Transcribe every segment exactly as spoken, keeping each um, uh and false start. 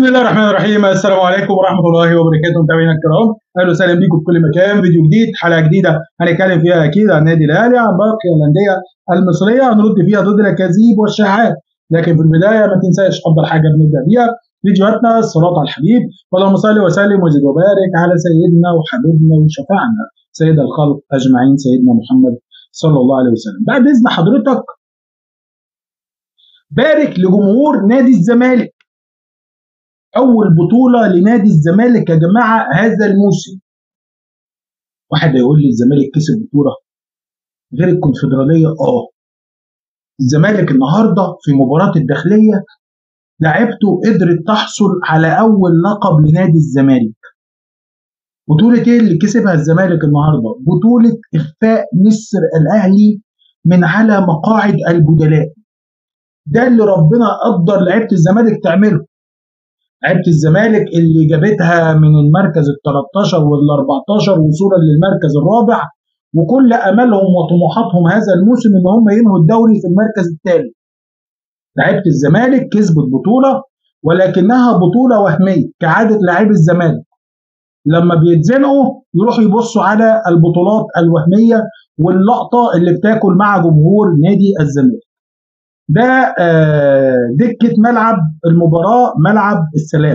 بسم الله الرحمن الرحيم. السلام عليكم ورحمه الله وبركاته متابعينا الكرام، اهلا وسهلا بكم في كل مكان. فيديو جديد، حلقه جديده هنتكلم فيها اكيد عن النادي الاهلي، عن باقي الانديه المصريه، هنرد فيها ضد الاكاذيب والشائعات. لكن في البدايه ما تنساش افضل حاجه بنبدا بيها فيديوهاتنا الصلاه على الحبيب، اللهم صل وسلم وزد وبارك على سيدنا وحبيبنا وشفعنا سيد الخلق اجمعين سيدنا محمد صلى الله عليه وسلم. بعد اذن حضرتك، بارك لجمهور نادي الزمالك. أول بطولة لنادي الزمالك يا جماعة هذا الموسم. واحد هيقول لي الزمالك كسب بطولة غير الكونفدرالية؟ اه الزمالك النهارده في مباراة الداخلية لعبته قدرت تحصل على أول لقب لنادي الزمالك. بطولة إيه اللي كسبها الزمالك النهارده؟ بطولة إخفاء نسر الأهلي من على مقاعد البدلاء. ده اللي ربنا قدر لعيبة الزمالك تعمله. لعيبه الزمالك اللي جابتها من المركز ال تلتاشر وال اربعتاشر وصولا للمركز الرابع، وكل املهم وطموحاتهم هذا الموسم ان هم ينهوا الدوري في المركز الثالث. لعيبه الزمالك كسبت بطوله، ولكنها بطوله وهميه كعاده لاعبي الزمالك. لما بيتزنقوا يروحوا يبصوا على البطولات الوهميه واللقطه اللي بتاكل مع جمهور نادي الزمالك. ده دكة ملعب المباراة، ملعب السلام.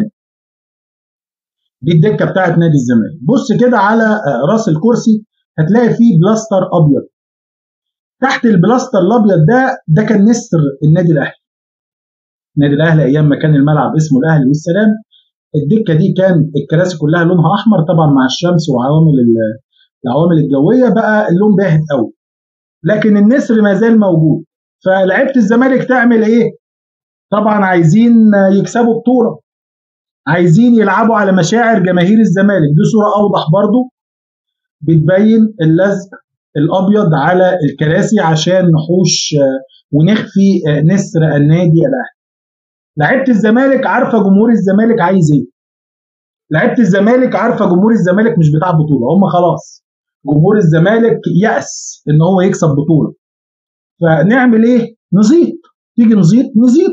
دي الدكة بتاعت نادي الزمالك. بص كده على راس الكرسي هتلاقي فيه بلاستر أبيض. تحت البلاستر الأبيض ده ده كان نسر النادي الأهلي. النادي الأهلي أيام ما كان الملعب اسمه الأهلي والسلام، الدكة دي كان الكراسي كلها لونها أحمر، طبعا مع الشمس وعوامل العوامل الجوية بقى اللون باهت قوي، لكن النسر ما زال موجود. فلعيبه الزمالك تعمل ايه؟ طبعا عايزين يكسبوا بطوله، عايزين يلعبوا على مشاعر جماهير الزمالك. دي صوره اوضح برضو بتبين اللزق الابيض على الكراسي عشان نحوش ونخفي نسر النادي الاهلي. لعيبه الزمالك عارفه جمهور الزمالك عايز ايه. لعيبه الزمالك عارفه جمهور الزمالك مش بتاع بطوله، هم خلاص جمهور الزمالك يأس ان هو يكسب بطوله. فنعمل ايه؟ نزيط. تيجي نزيط نزيط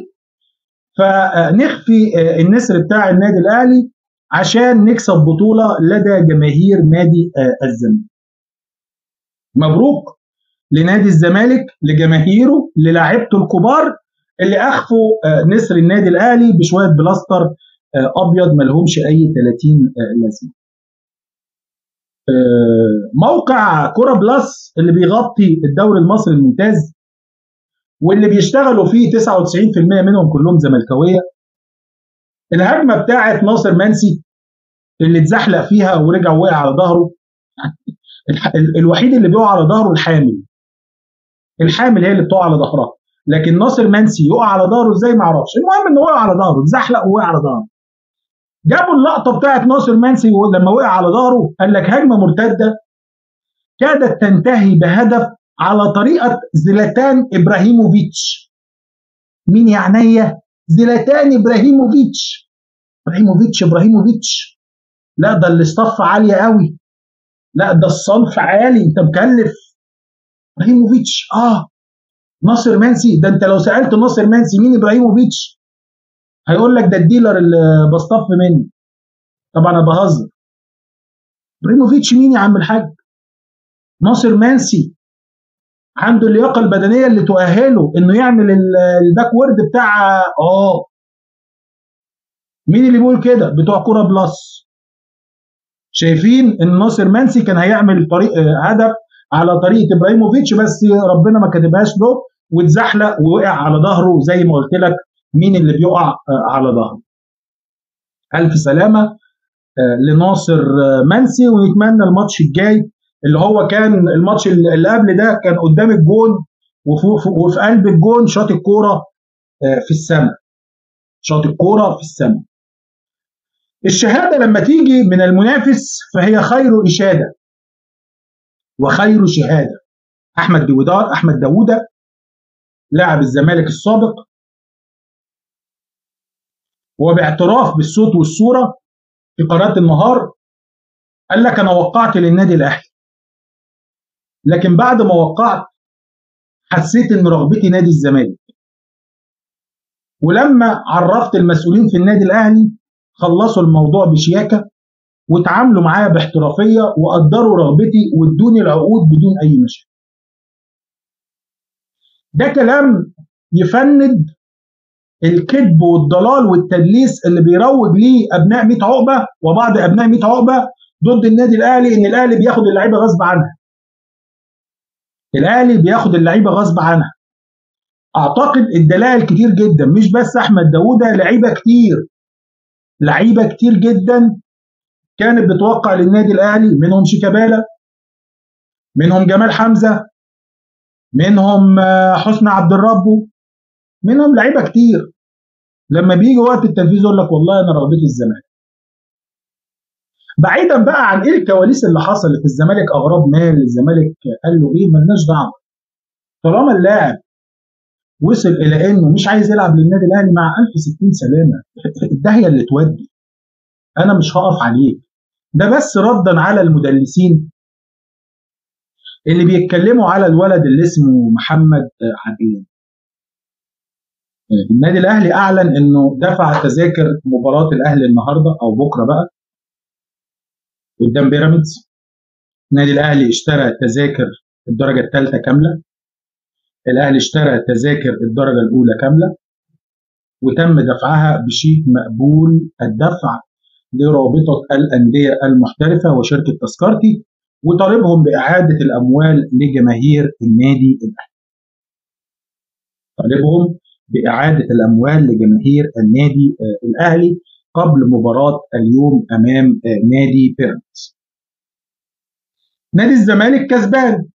فنخفي النسر بتاع النادي الاهلي عشان نكسب بطوله لدى جماهير نادي الزمالك. مبروك لنادي الزمالك، لجماهيره، للاعيبته الكبار اللي اخفوا نسر النادي الاهلي بشويه بلاستر ابيض ملهمش اي تلاتين لازمه. موقع كوره بلس اللي بيغطي الدوري المصري الممتاز واللي بيشتغلوا فيه تسعة وتسعين بالمية منهم كلهم زملكاويه، الهجمه بتاعت ناصر منسي اللي اتزحلق فيها ورجع وقع على ظهره. الوحيد اللي بيقع على ظهره الحامل. الحامل هي اللي بتقع على ظهرها، لكن ناصر منسي يقع على ظهره ازاي ما اعرفش. المهم ان وقع على ظهره، اتزحلق ووقع على ظهره. جابوا اللقطه بتاعت ناصر منسي لما وقع على ظهره، قال لك هجمه مرتده كادت تنتهي بهدف على طريقه زلاتان ابراهيموفيتش. مين يعني؟ زلاتان ابراهيموفيتش. ابراهيموفيتش ابراهيموفيتش لا ده الاصطف عاليه قوي، لا ده الصنف عالي، انت مكلف. ابراهيموفيتش اه ناصر منسي. ده انت لو سالت ناصر منسي مين ابراهيموفيتش هيقول لك ده الديلر اللي بصطف منه. طبعا انا بهزر. ابراهيموفيتش مين يا عم الحاج؟ ناصر منسي عنده اللياقه البدنيه اللي تؤهله انه يعمل الباك وورد بتاع اه مين اللي بيقول كده؟ بتوع كوره بلس. شايفين ان ناصر منسي كان هيعمل طريق هدف على طريقه ابراهيموفيتش، بس ربنا ما كاتبهاش له واتزحلق ووقع على ظهره. زي ما قلت لك مين اللي بيقع على ظهره. الف سلامه لناصر منسي، ونتمنى الماتش الجاي اللي هو كان الماتش اللي قبل ده كان قدام الجون وفي قلب الجون شاط الكوره في السماء. شاط الكوره في السماء. الشهاده لما تيجي من المنافس فهي خير اشاده وخير شهاده. احمد داوودة احمد داوودة لاعب الزمالك السابق، وباعتراف بالصوت والصوره في قناه النهار قال لك انا وقعت للنادي الاهلي، لكن بعد ما وقعت حسيت ان رغبتي نادي الزمالك. ولما عرفت المسؤولين في النادي الاهلي خلصوا الموضوع بشياكه وتعاملوا معايا باحترافيه وقدروا رغبتي وادوني العقود بدون اي مشاكل. ده كلام يفند الكذب والضلال والتدليس اللي بيروج ليه ابناء ميت عقبه وبعض ابناء ميت عقبه ضد النادي الاهلي، ان الاهلي بياخد اللعيبه غصب عنها. الاهلي بياخد اللعيبه غصب عنها. اعتقد الدلائل كتير جدا، مش بس احمد داوودة، لعيبه كتير لعيبه كتير جدا كانت بتوقع للنادي الاهلي، منهم شيكابالا، منهم جمال حمزه، منهم حسني عبد الرب، منهم لعيبه كتير. لما بيجي وقت التنفيذ يقول لك والله انا رغبتي الزمالك. بعيدا بقى عن ايه الكواليس اللي حصلت، الزمالك اغراب مال، الزمالك قال له ايه، مالناش دعوه. طالما اللاعب وصل الى انه مش عايز يلعب للنادي الاهلي، مع ألف وستين سلامه، الداهيه اللي تودي، انا مش هقف عليك. ده بس ردا على المدلسين اللي بيتكلموا على الولد اللي اسمه محمد عدلان. النادي الاهلي اعلن انه دفع تذاكر مباراه الاهلي النهارده او بكره بقى قدام بيراميدز. النادي الاهلي اشترى تذاكر الدرجه الثالثه كامله، الاهلي اشترى تذاكر الدرجه الاولى كامله، وتم دفعها بشيك مقبول الدفع لرابطه الانديه المحترفه وشركه تذكرتي، وطالبهم باعاده الاموال لجماهير النادي الاهلي. طالبهم باعاده الاموال لجماهير النادي الاهلي قبل مباراه اليوم امام نادي بيراميدز. نادي الزمالك كسبان.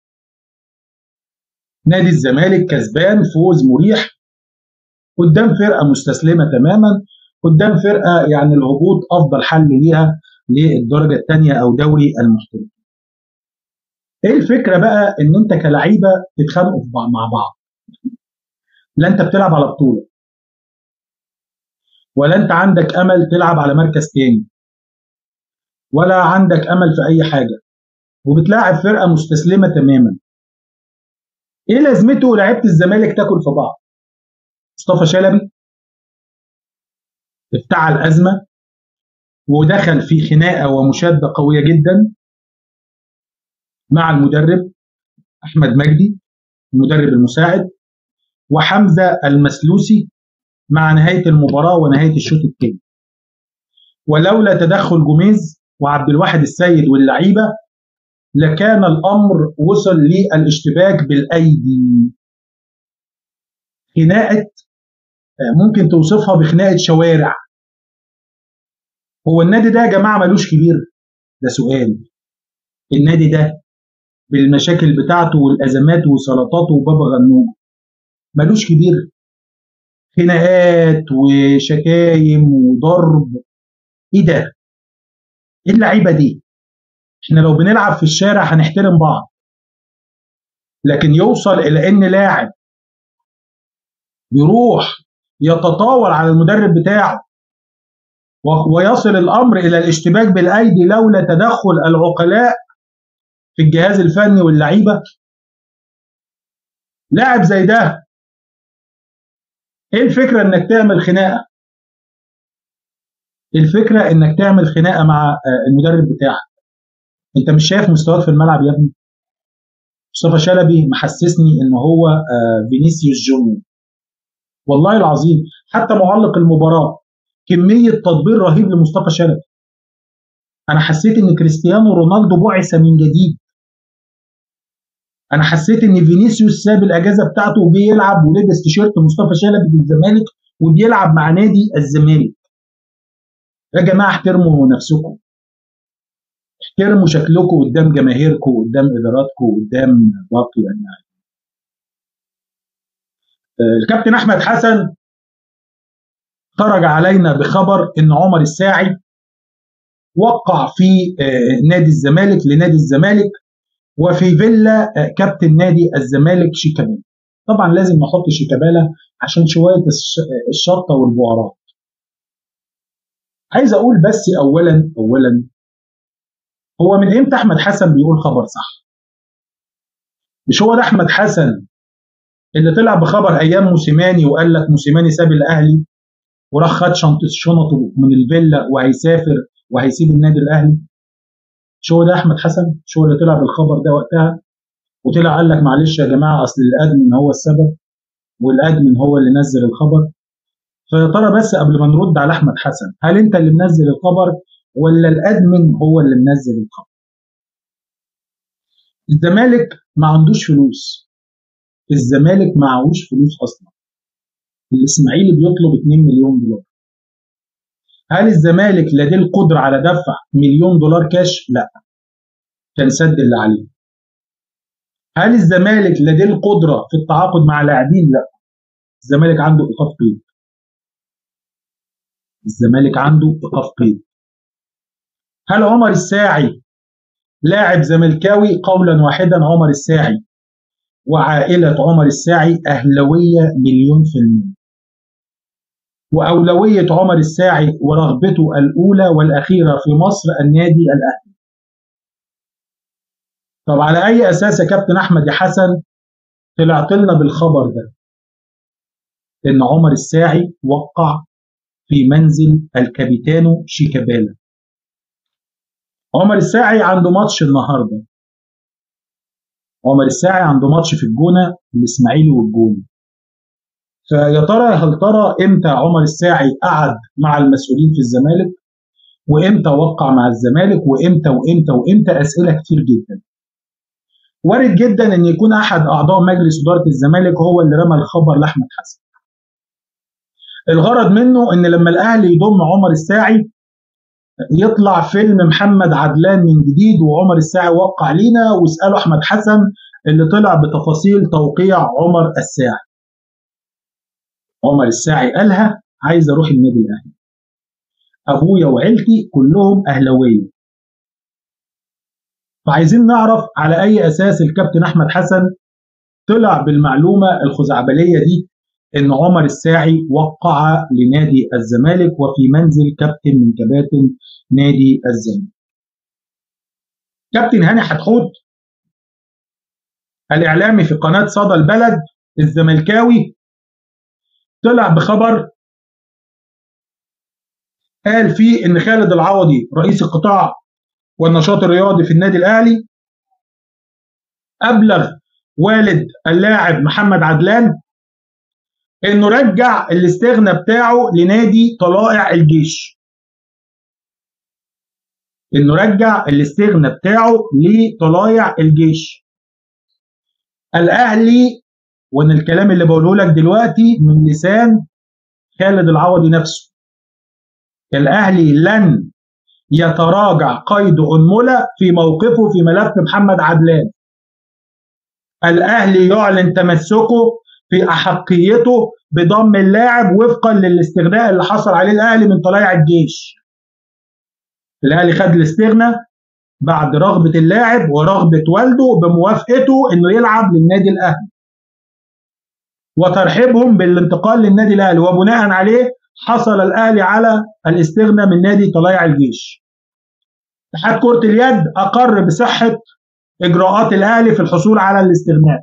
نادي الزمالك كسبان فوز مريح قدام فرقه مستسلمه تماما، قدام فرقه يعني الهبوط افضل حل ليها للدرجه الثانيه او دوري المحترفين. ايه الفكره بقى؟ ان انت كلعيبه تتخانقوا مع بعض. لا انت بتلعب على بطوله، ولا انت عندك امل تلعب على مركز تاني، ولا عندك امل في اي حاجه، وبتلاعب فرقه مستسلمه تماما. ايه لازمته لعيبه الزمالك تاكل في بعض؟ مصطفى شلبي افتعل ازمه ودخل في خناقه ومشاده قويه جدا مع المدرب احمد مجدي المدرب المساعد وحمزه المسلوسي مع نهايه المباراه ونهايه الشوط الثاني. ولولا تدخل جوميز وعبد الواحد السيد واللعيبه لكان الامر وصل للاشتباك بالايدي. خناقه ممكن توصفها بخناقه شوارع. هو النادي ده يا جماعه ملوش كبير؟ ده سؤال. النادي ده بالمشاكل بتاعته والازمات وسلطاته وبابا غنوج ملوش كبير؟ خناقات وشتايم وضرب، ايه ده؟ ايه اللعيبه دي؟ احنا لو بنلعب في الشارع هنحترم بعض، لكن يوصل الى ان لاعب يروح يتطاول على المدرب بتاعه ويصل الامر الى الاشتباك بالايدي لولا تدخل العقلاء في الجهاز الفني واللعيبه. لاعب زي ده ايه الفكره انك تعمل خناقه؟ الفكره انك تعمل خناقه مع المدرب بتاعك. انت مش شايف مستواك في الملعب يا ابني؟ مصطفى شلبي محسسني ان هو فينيسيوس جونيور والله العظيم. حتى معلق المباراه كميه تطبيل رهيب لمصطفى شلبي. انا حسيت ان كريستيانو رونالدو بعث من جديد. انا حسيت ان فينيسيوس ساب الاجازه بتاعته وجي يلعب ولبس تيشيرت مصطفى شلبي في الزمالك وبيلعب مع نادي الزمالك. يا جماعه احترموا نفسكم، احترموا شكلكم قدام جماهيركم قدام اداراتكم قدام باقي الناس. الكابتن احمد حسن خرج علينا بخبر ان عمر الساعي وقع في نادي الزمالك لنادي الزمالك وفي فيلا كابتن نادي الزمالك شيكابالا. طبعا لازم نحط شيكابالا عشان شويه الشرطه والبؤرات. عايز اقول بس اولا اولا هو من امتى احمد حسن بيقول خبر صح؟ مش هو ده احمد حسن اللي طلع بخبر ايام موسيماني وقال لك موسيماني ساب الاهلي وراح خد شنطه شنطه من الفيلا وهيسافر وهيسيب النادي الاهلي؟ مش هو ده احمد حسن؟ مش هو اللي طلع بالخبر ده وقتها وطلع قال لك معلش يا جماعه اصل الادمن هو السبب والادمن هو اللي نزل الخبر؟ فيا ترى بس قبل ما نرد على احمد حسن، هل انت اللي منزل الخبر ولا الادمن هو اللي منزل الخبر؟ الزمالك ما عندوش فلوس، الزمالك معهوش فلوس اصلا. الاسماعيلي بيطلب اتنين مليون دولار. هل الزمالك لديه القدره على دفع مليون دولار كاش؟ لا، كان سد اللي عليه. هل الزمالك لديه القدره في التعاقد مع لاعبين؟ لا، الزمالك عنده ايقاف قيد. الزمالك عنده ايقاف قيد. هل عمر الساعي لاعب زملكاوي؟ قولا واحدا، عمر الساعي وعائلة عمر الساعي أهلوية مليون في المية، وأولوية عمر الساعي ورغبته الأولى والأخيرة في مصر النادي الأهلي. طب على أي أساس يا كابتن أحمد يا حسن طلعت لنا بالخبر ده إن عمر الساعي وقع في منزل الكابيتانو شيكابالا؟ عمر الساعي عنده ماتش النهارده، عمر الساعي عنده ماتش في الجونة الإسماعيلي والجونة. فيا ترى هل ترى امتى عمر الساعي قعد مع المسؤولين في الزمالك وامتى وقع مع الزمالك وامتى وامتى وامتى؟ اسئله كتير جدا. وارد جدا ان يكون احد اعضاء مجلس اداره الزمالك هو اللي رمى الخبر لاحمد حسن. الغرض منه ان لما الاهلي يضم عمر الساعي يطلع فيلم محمد عدلان من جديد وعمر الساعي وقع لينا واسالوا احمد حسن اللي طلع بتفاصيل توقيع عمر الساعي. عمر الساعي قالها عايز اروح النادي الاهلي، ابويا وعيلتي كلهم اهلاويه. فعايزين نعرف على اي اساس الكابتن احمد حسن طلع بالمعلومه الخزعبليه دي ان عمر الساعي وقع لنادي الزمالك وفي منزل كابتن من كباتن نادي الزمالك. كابتن هاني حتحوت الاعلامي في قناه صدى البلد الزملكاوي طلع بخبر قال فيه ان خالد العوضي رئيس القطاع والنشاط الرياضي في النادي الاهلي ابلغ والد اللاعب محمد عدلان انه رجع الاستغنى بتاعه لنادي طلائع الجيش. انه رجع الاستغنى بتاعه لطلائع الجيش. الاهلي، وان الكلام اللي بقوله لك دلوقتي من لسان خالد العوضي نفسه، الاهلي لن يتراجع قيد انمله في موقفه في ملف محمد عدلان. الاهلي يعلن تمسكه في احقيته بضم اللاعب وفقا للاستغناء اللي حصل عليه الاهلي من طلائع الجيش. الاهلي خد الاستغناء بعد رغبه اللاعب ورغبه والده بموافقته انه يلعب للنادي الاهلي وترحيبهم بالانتقال للنادي الاهلي، وبناء عليه حصل الاهلي على الاستغناء من نادي طلائع الجيش. اتحاد كرة اليد اقر بصحه اجراءات الاهلي في الحصول على الاستغناء.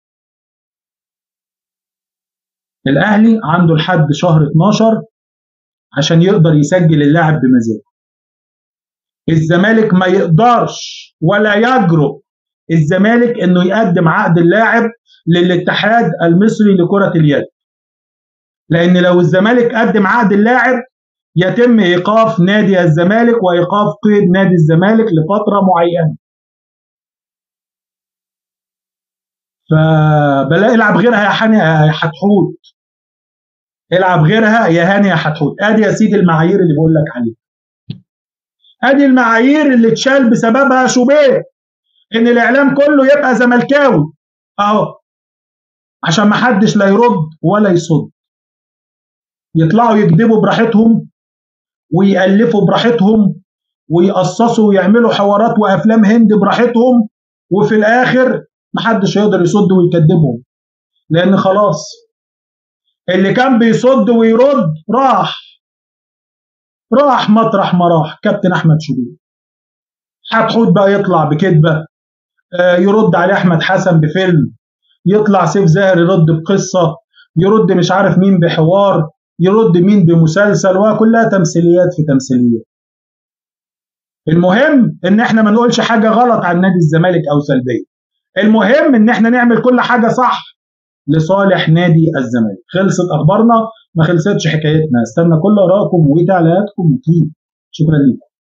الاهلي عنده لحد شهر اتناشر عشان يقدر يسجل اللاعب بمزاجه. الزمالك ما يقدرش ولا يجرؤ الزمالك انه يقدم عقد اللاعب للاتحاد المصري لكرة اليد، لان لو الزمالك قدم عقد اللاعب يتم ايقاف نادي الزمالك وايقاف قيد نادي الزمالك لفترة معينة. فبلا العب غيرها يا هاني يا حتحوت، العب غيرها يا هاني يا حتحوت. ادي يا سيدي المعايير اللي بقول لك عليها، ادي المعايير اللي اتشال بسببها شوبير ان الاعلام كله يبقى زملكاوي اهو، عشان ما حدش لا يرد ولا يصد. يطلعوا يكذبوا براحتهم ويألفوا براحتهم ويقصصوا ويعملوا حوارات وافلام هند براحتهم، وفي الاخر محدش يقدر يصد ويكذبهم، لان خلاص اللي كان بيصد ويرد راح راح مطرح ما راح كابتن احمد شوبير. حتحوت بقى يطلع بكذبه، يرد عليه احمد حسن بفيلم، يطلع سيف زاهر يرد بقصه، يرد مش عارف مين بحوار، يرد مين بمسلسل، وكلها تمثيليات في تمثيليات. المهم ان احنا ما نقولش حاجه غلط عن نادي الزمالك او سلبيه، المهم ان احنا نعمل كل حاجه صح لصالح نادي الزمالك. خلصت اخبارنا، ما خلصتش حكايتنا. استنى كل ارائكم وتعليقاتكم اكيد. شكرا لكم.